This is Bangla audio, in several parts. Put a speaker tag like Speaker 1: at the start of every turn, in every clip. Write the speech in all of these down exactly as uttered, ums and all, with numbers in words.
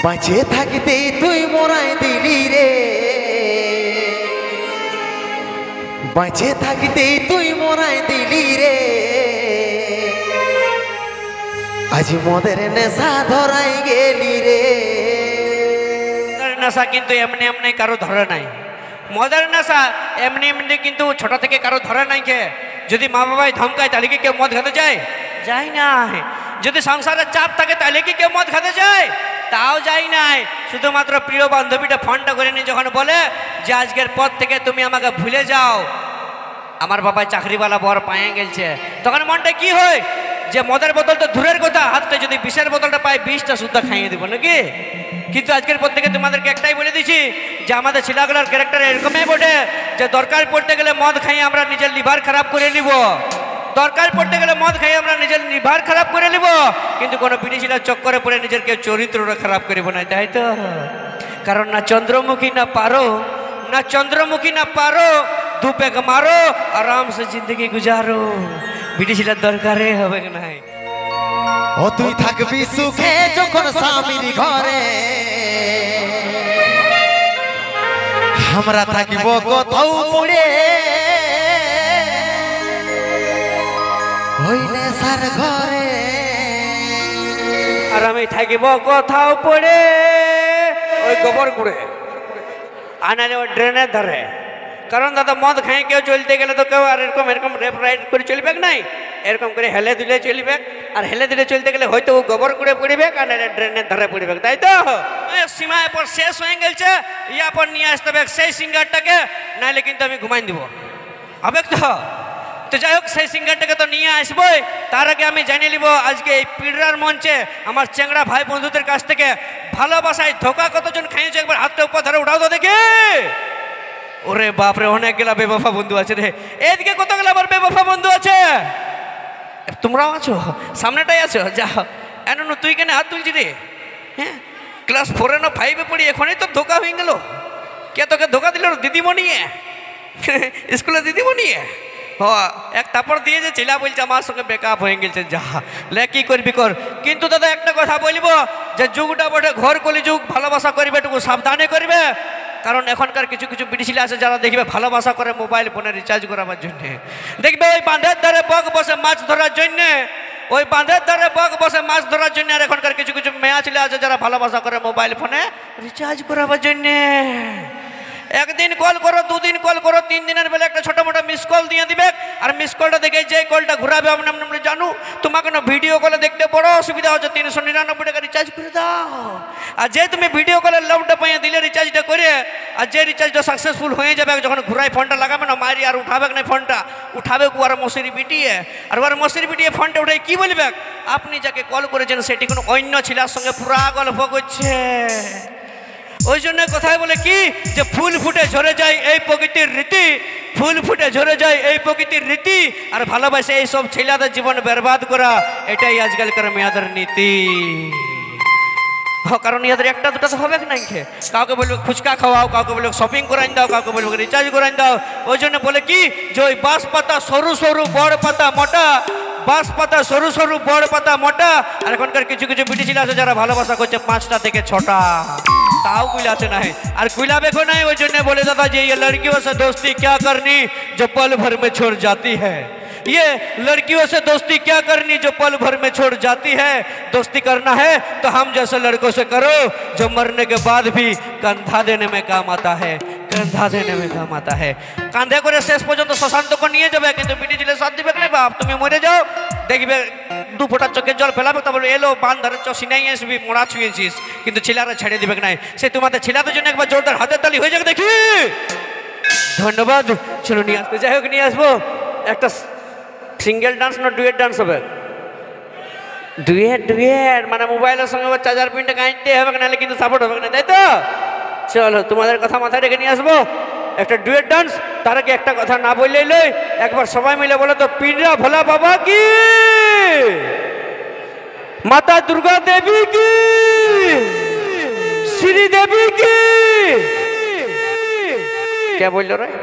Speaker 1: বাঁচে থাকতে তুই মোরাই দিলি রে, বাঁচে থাকতে তুই মোরাই দিলি রে, আজ মদের নেশা ধরাই গেলি রে।
Speaker 2: নেশা কিন্তু এমনি এমনি কারো ধরে নাই, মদের নেশা এমনি এমনি কিন্তু ছোট থেকে কারো ধরে নাই। কে যদি মা বাবাই ধমকায় তাহলে কি কেউ মদ খেতে যায়? যায় না। যদি সংসারের চাপ থাকে তাহলে কি কেউ মদ খেতে যায়? তাও যাই নাই। শুধুমাত্র প্রিয় বান্ধবীটা ফোনটা করে নিয়ে যখন বলে যে আজকের পর থেকে তুমি আমাকে ভুলে যাও, আমার বাবা চাকরিওয়ালা বর পায়ে গেছে, তখন মনটা কি হয় যে মদের বোতল তো দূরের কথা, হাতে যদি বিষের বোতলটা পাই বিষটা শুদ্ধ খাইয়ে দেবো নাকি। কিন্তু আজকের পর থেকে তোমাদেরকে একটাই বলে দিচ্ছি যে আমাদের ছেলেগুলোর ক্যারেক্টার এরকমই বটে যে দরকার পড়তে গেলে মদ খাইয়ে আমরা নিজের লিভার খারাপ করে নিব, দরকার পড়তে গেলে মদ খাইয়ে আমরা নিজের লিভার খারাপ করে নিব, কিন্তু কোনো বিড়ি ছেলের চক্করে পড়ে নিজের কেউ চরিত্রটা খারাপ করবো না, তাই তো? কারণ না চন্দ্রমুখী না পারো, না চন্দ্রমুখী না পারো, দু পেগ মারো আরাম সে জিন্দগি গুজারো, বিড়ি ছেলের দরকারে হবে নাই।
Speaker 1: ও তুই থাকবি সুখে যখন স্বামীর ঘরে, আমরা থাকিব কোথাও পড়ে ওই নেশার ঘরে,
Speaker 2: আর আমি থাকিব কোথাও পড়ে ওই গোবর কুড়ে আনারে ওই ড্রেনের ধারে। কারণ দাদা মদ খাই কেউ চলতে গেলে তো কেউ আর এরকম এরকম রেপ রাইড করে চলবে নাই, এরকম করে হেলে দিলে চলবে, আর হেলে দিলে চলতে গেলে হয়তো ও গোবর কুড়ে পড়বে আর ড্রেনের ধারে পড়বে, তাই তো? সীমায় পর শেষ হয়ে গেছে, ইয়া পর নিয়ে আসতে হবে সেই সিঙ্গারটাকে, নাহলে কিন্তু আমি ঘুমাই দিব, হবে তো? তো যাই হোক সেই সিঙ্গারটাকে তো নিয়ে আসবোই, তার আগে আমি জানিয়ে নিব আজকে এই পিড়ার মঞ্চে আমার চেংড়া ভাই বন্ধুদের কাছ থেকে ভালোবাসায় ধোকা কতজন খাইয়েছে, একবার হাতটা উপর ধরে উঠাও তো দেখি। ওরে বাপরে, অনেক গেলা বেবফা বন্ধু আছে রে, এদিকে কতগুলো আমার বেবফা বন্ধু আছে, তোমরাও আছো, সামনেটাই আছো, যা এন তুই কেন হাত তুলছি রে? হ্যাঁ, ক্লাস ফোরে না ফাইভে পড়ি, এখনই তো ধোকা হয়ে গেল। কে তোকে ধোকা দিল? দিদিমণি স্কুলে দিদিমণি হ এক তারপর দিয়ে যে ছেলা বলছে আমার সঙ্গে বেকআপ হয়ে গেছে, যা লে কি করবি কর। কিন্তু দাদা একটা কথা বলবো যে যুগটা বটে ঘর কলি যুগ, ভালোবাসা করবে একটু সাবধানে করবে, কারণ এখনকার কিছু কিছু বিড়ি ছেলে আছে যারা দেখবে ভালোবাসা করে মোবাইল ফোনে রিচার্জ করাবার জন্যে, দেখবে ওই বাঁধের ধারে বক বসে মাছ ধরার জন্যে, ওই বাঁধের ধারে বক বসে মাছ ধরার জন্য। আর এখনকার কিছু কিছু মেয়া ছেলে আছে যারা ভালোবাসা করে মোবাইল ফোনে রিচার্জ করাবার জন্যে। একদিন কল করো, দুদিন কল করো, তিন দিনের বেলা একটা ছোট মোটো মিস কল দিয়ে দিবে, আর মিস কলটা দেখে যে কলটা ঘুরাবে আপনি আপনি জানো তোমাকে না ভিডিও কলে দেখতে বড় অসুবিধা হচ্ছে, তিনশো নিরানব্বই টাকা রিচার্জ করে দাও। আর যে তুমি ভিডিও কলের লাউডটা পাইয়ে দিলে রিচার্জটা করে, আর যে রিচার্জটা সাকসেসফুল হয়ে যাবে যখন ঘুরাই ফোনটা লাগাবে না মারি আর উঠাবে না, ফোনটা উঠাবে আর মশারি পিটিয়ে, আর ওর মশারি পিটিয়ে ফোনটা উঠে কি বলবে আপনি যাকে কল করেছেন সেটি কোনো অন্য ছেলের সঙ্গে পুরা গল্প করছে। ওই জন্য কথায় বলে কি যে ফুল ফুটে ঝরে যায় এই প্রকৃতির রীতি, ফুল ফুটে ঝরে যায় এই প্রকৃতির রীতি, আর ভালোবাসে এই সব ছেলেদের জীবন বরবাদ করা, এটাই আজকালকার মেয়েদের নীতি। কারণ ইয়াদের একটা দুটা তো হবে না, কাউকে বলবে ফুচকা খাওয়াও, কাউকে বলবে শপিং করাই দাও, কাউকে বলবে রিচার্জ করাই দাও। ওই জন্য বলে কি যে ওই বাঁশ পাতা সরু সরু, বড় পাতা মোটা, বাঁশ পাতা সরু সরু, বড় পাতা মোটা। আর এখনকার কিছু কিছু বিটি ছেলে আছে যারা ভালোবাসা করছে পাঁচটা থেকে ছটা, তাও কুলাতে নাই আর কুলাবে को नहीं। ওই জন্য বলে দাদা যে ये लड़कियों से दोस्ती क्या करनी जो पल भर में छोड़ जाती है, ये लड़कियों से दोस्ती क्या करनी जो पल भर में छोड़ जाती है, दोस्ती करना है तो हम जैसे लड़कों से करो जो मरने के बाद भी कंधा देने में काम आता है, कंधा देने में काम आता है। কাঁধে করে শেষ পর্যন্ত শ্মশান্তকে নিয়ে যাবে, কিন্তু বিটি ছেলে সাথ দিবে না, বাপ তুমি মরে যাও, দেখবে দু ফোঁটা চোখের জল ফেলাবে, তারপর এলো বান ধরে চষি নাই আসবি মোড়া ছুঁয়েছিস, কিন্তু ছেলেরা ছেড়ে দিবে না। সে তোমাদের ছেলেদের জন্য একবার জোরদার হাতের তালি হয়ে যাবে দেখি। ধন্যবাদ, চলো নিয়ে আসবো, যাই হোক নিয়ে আসবো একটা সিঙ্গেল ডান্স না ডুয়েট ডান্স হবে, ডুয়েট ডুয়েট মানে মোবাইলের সঙ্গে চার্জার পিনটা গাইতে হবে, নাহলে কিন্তু সাপোর্ট হবে না, তাই তো? চলো তোমাদের কথা মাথায় রেখে নিয়ে আসবো একটা ডুয়েট ডান্স। তার আগে একটা কথা না বললেই লই, একবার সবাই মিলে বলো তো পিঁড়া ভোলা বাবা কি, মাতা দুর্গা দেবী কি, শ্রী দেবী কি, কে বললো রে?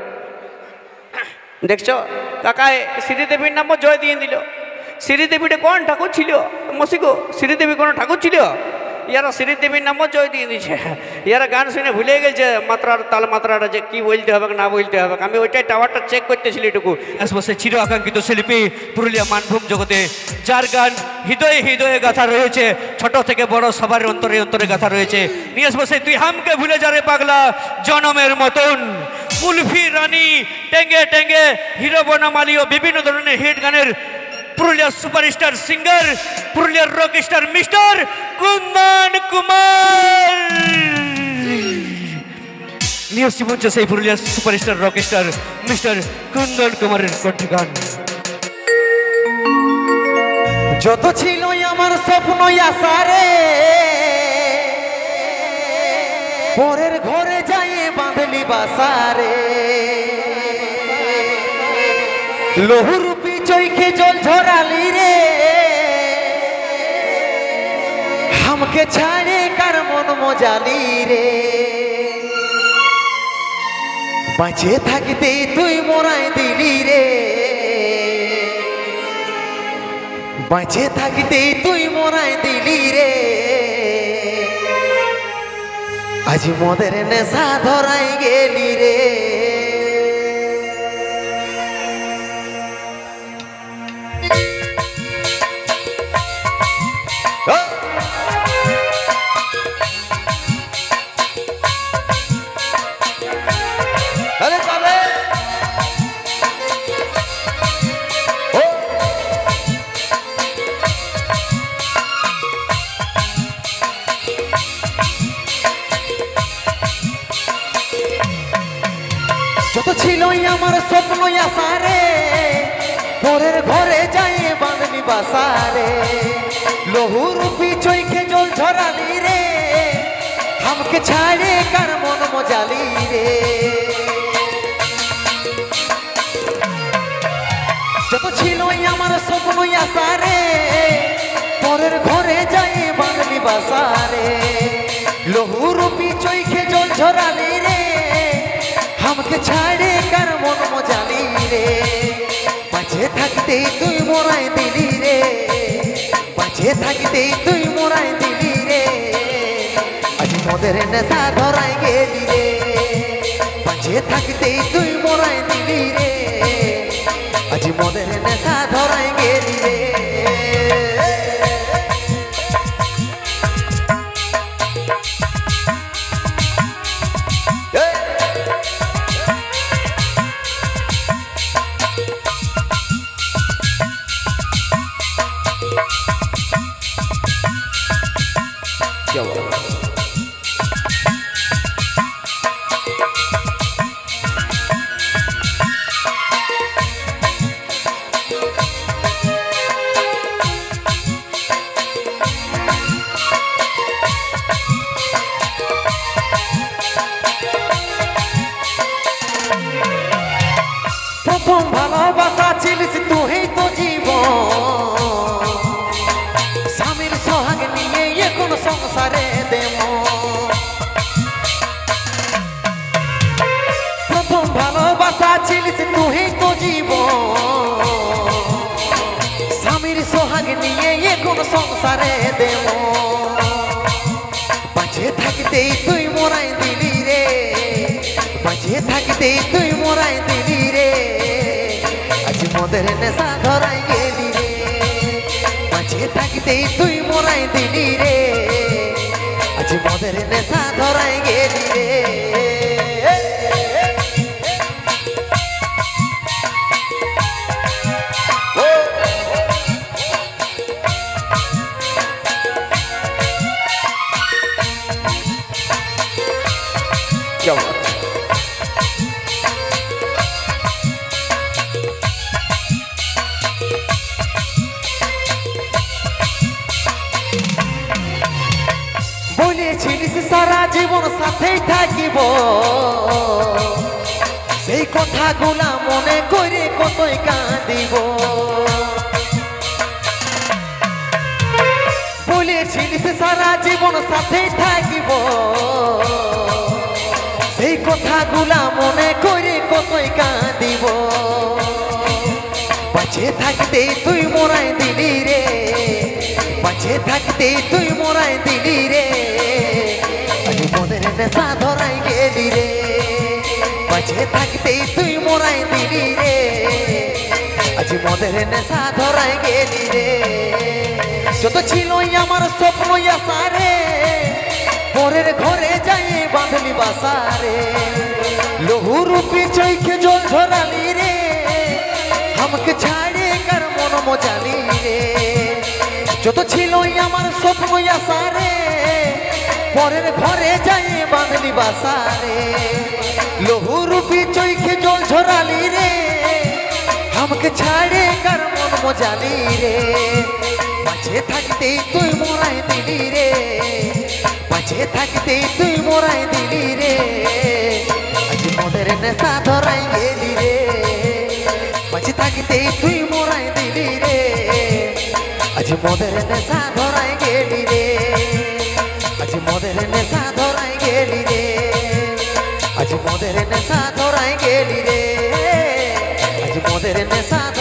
Speaker 2: দেখছো কাকায় শ্রীদেবীর নামও জয় দিয়ে দিল। শ্রীদেবীটা কোন ঠাকুর ছিল মসিগো? শ্রীদেবী কোন ঠাকুর ছিল? ইয়ারা শ্রীদেবীর নামও জয় দিয়ে দিচ্ছে। ইয়ারা গান শুনে ভুলে গেছে মাত্রার তাল মাত্রাটা যে কি বলতে হবে না বলতে হবে। আমি ওইটাই টাওয়ারটা চেক করতেছিলি এটুকু। বসে চির আকাঙ্ক্ষিত শিল্পী পুরুলিয়া মানভূম জগতে, যার গান হৃদয়ে হৃদয়ে গাথা রয়েছে, ছোট থেকে বড় সবার অন্তরে অন্তরে গাথা রয়েছে। নিয়ে বসে তুই হামকে ভুলে যারে পাগলা জনমের মতন, কুলফি রানী, টেঙ্গে টেঙ্গে, হিরো বনমালী ও বিভিন্ন ধরনের হিট গানের পুরুলিয়ার সুপারস্টার সিঙ্গার, পুরুলিয়ার rock star mister Kundan Kumar নিয়ে আসছি মঞ্চ সেই পুরুলিয়ার superstar rock star mister Kundan কুমারের কণ্ঠে গান।
Speaker 1: যত ছিল আমার স্বপ্ন আশারে, পরের ঘরে যাই বাঁধলি বাসারে, লহুরূপী চৈখে জল ঝরালি রে, হামকে ছাড়ে কার মন মজালি রে, বাঁচে থাকিতে তুই মোরাই দিলি রে, বাঁচে থাকিতে তুই মোরাই দিলি রে, আজ মদের নেশা ধরাই গেলি রে। যত ছিল আমার স্বপ্ন আশারে, পরের ঘরে যাই বাঁধনি বাসারে, লহুরূপী চৈখে জল ঝরালি রে, হামকে ছাড়ে কার মন মজালি রে, যত ছিল আমার স্বপ্ন আশারে, পরের ঘরে যাই বাঁধনি বাসারে, লহুরূপী চৈখে জল ঝরালি রে, হামকে ছাড়ে কার মন মজালি রে, বাঁচে থাকতে তুই মোরাই দিলি রে, বাঁচে থাকতে তুই মোরাই দিলি রে, আজ মদের নেশা ধরাই গেলি রে, বাঁচে থাকতে তুই মোরাই দিলি রে, আজ মদের নেশা ধরাই গেলি রে। প্রথম ভালোবাসা ছিলিস তুই তো জীবন, স্বামীর সোহাগ নিয়ে এখন সংসারে দেব, প্রথম ভালোবাসা ছিলিস তুই তো জীবন, স্বামীর সোহাগ নিয়ে এখন সংসারে দেব, বাঁচে থাকতেই তুই মোরাই দিলি রে, বাঁচে থাকতেই তুই মোরাই দিলি রে, আজ মদের নেশা ধরাই গেলি রে, বাঁচে থাকতেই তুই মোরাই দিলি রে, আজ মদের নেশা ধরাই গেলি রে। বলেছিলিস সারা জীবন সাথেই থাকিব, সেই কথাগুলা মনে করে কতই কাঁদিব, বলেছিলিস সারা জীবন সাথেই থাকিব, সেই কথাগুলা মনে করে কতই কাঁদিব, বাঁচে থাকতেই তুই মোরাই দিলি রে, বাঁচে মাঝে থাকতে তুই মোরাই দিলি রে আজ মনের নেশা ধরাই গেলি রে মাঝে থাকতে তুই মোরাই দিলি রে আজ মনের নেশা ধরাই গেলি রে যত ছিল আমার স্বপ্ন আশা রে পরের ঘরে যাই বাঁধলি বাসা রে লহু রূপী চৈখে জল ঝরালি রে আমাকে ছাড়ে কার মন মজালি রে যত ছিল আমার স্বপ্ন আশা রে পরের ঘরে যাই বাঁধলি বাসা রে লহু রূপী চৈখে জল ঝরালি রে আমাকে ছাড়ে কার মন মজালি রে মাঝে থাকতেই তুই মোরাই দিলি রে মাঝে থাকতেই তুই মোরাই দিলি রে আজ মনের নেশা ধরাই গেলি রে মাঝে থাকতেই তুই মোরাই দিলি রে আজ মনের নেশা ধরাই গেলি রে আজ মনের নেশা ধরাই গেলি রে আজ মনের নেশা ধরাই গেলি রে আজ মনের নেশা